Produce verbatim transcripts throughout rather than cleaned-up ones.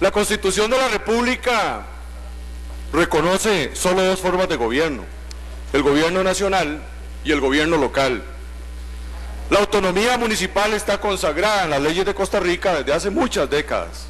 La Constitución de la República reconoce solo dos formas de gobierno: el gobierno nacional y el gobierno local. La autonomía municipal está consagrada en las leyes de Costa Rica desde hace muchas décadas.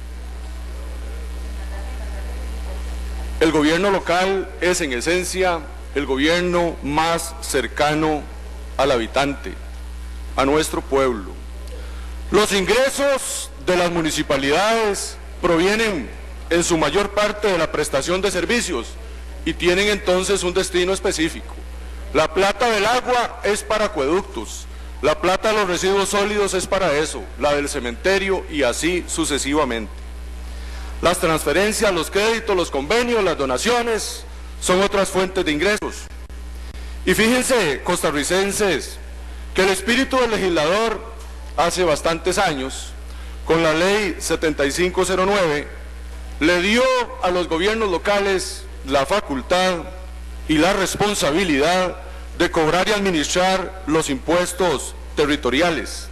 El gobierno local es, en esencia, el gobierno más cercano al habitante, a nuestro pueblo. Los ingresos de las municipalidades provienen en su mayor parte de la prestación de servicios y tienen entonces un destino específico. La plata del agua es para acueductos, la plata de los residuos sólidos es para eso, la del cementerio y así sucesivamente. Las transferencias, los créditos, los convenios, las donaciones son otras fuentes de ingresos. Y fíjense, costarricenses, que el espíritu del legislador hace bastantes años, con la ley setenta y cinco cero nueve, le dio a los gobiernos locales la facultad y la responsabilidad de cobrar y administrar los impuestos territoriales.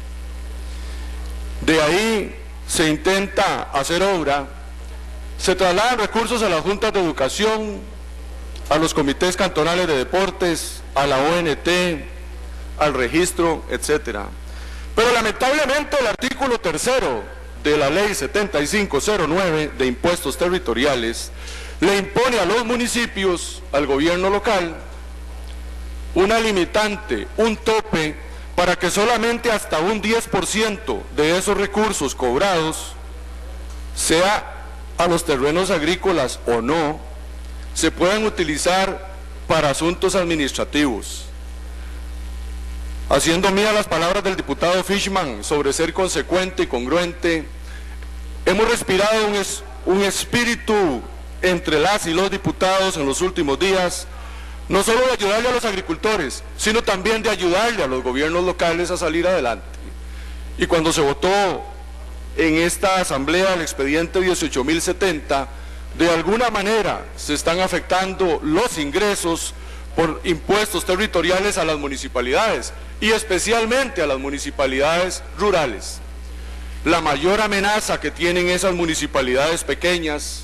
De ahí se intenta hacer obra, se trasladan recursos a las juntas de educación, a los comités cantonales de deportes, a la O N T, al registro, etcétera. Pero lamentablemente el artículo tercero de la ley setenta y cinco cero nueve de impuestos territoriales le impone a los municipios, al gobierno local, una limitante, un tope, para que solamente hasta un diez por ciento de esos recursos cobrados, sea a los terrenos agrícolas o no, se puedan utilizar para asuntos administrativos. Haciendo mía las palabras del diputado Fishman sobre ser consecuente y congruente, hemos respirado un, es, un espíritu entre las y los diputados en los últimos días, no solo de ayudarle a los agricultores, sino también de ayudarle a los gobiernos locales a salir adelante. Y cuando se votó en esta asamblea el expediente dieciocho mil setenta, de alguna manera se están afectando los ingresos por impuestos territoriales a las municipalidades, y especialmente a las municipalidades rurales. La mayor amenaza que tienen esas municipalidades pequeñas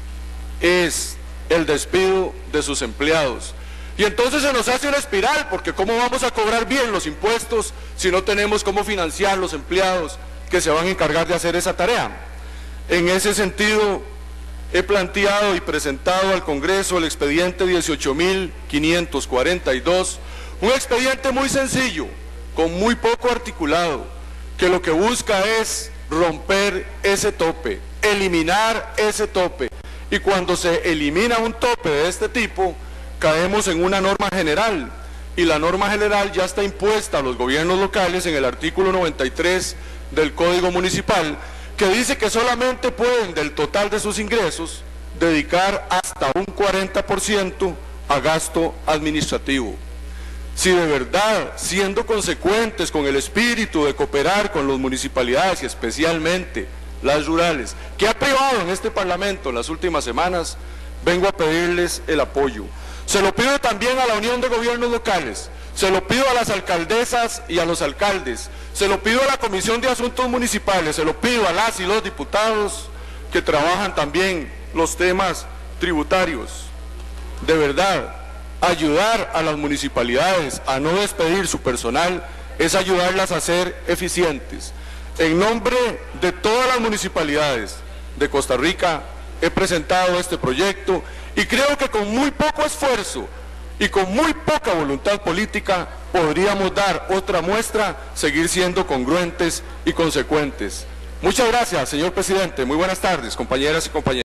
es el despido de sus empleados. Y entonces se nos hace una espiral, porque ¿cómo vamos a cobrar bien los impuestos si no tenemos cómo financiar los empleados que se van a encargar de hacer esa tarea? En ese sentido, he planteado y presentado al Congreso el expediente dieciocho mil quinientos cuarenta y dos, un expediente muy sencillo, con muy poco articulado, que lo que busca es romper ese tope, eliminar ese tope. Y cuando se elimina un tope de este tipo, caemos en una norma general, y la norma general ya está impuesta a los gobiernos locales en el artículo noventa y tres del Código Municipal, que dice que solamente pueden del total de sus ingresos dedicar hasta un cuarenta por ciento a gasto administrativo. Si de verdad, siendo consecuentes con el espíritu de cooperar con las municipalidades y especialmente las rurales, que ha privado en este Parlamento en las últimas semanas, vengo a pedirles el apoyo. Se lo pido también a la Unión de Gobiernos Locales, se lo pido a las alcaldesas y a los alcaldes, se lo pido a la Comisión de Asuntos Municipales, se lo pido a las y los diputados que trabajan también los temas tributarios. De verdad, ayudar a las municipalidades a no despedir su personal es ayudarlas a ser eficientes. En nombre de todas las municipalidades de Costa Rica he presentado este proyecto y creo que con muy poco esfuerzo y con muy poca voluntad política podríamos dar otra muestra, seguir siendo congruentes y consecuentes. Muchas gracias, señor presidente. Muy buenas tardes, compañeras y compañeros.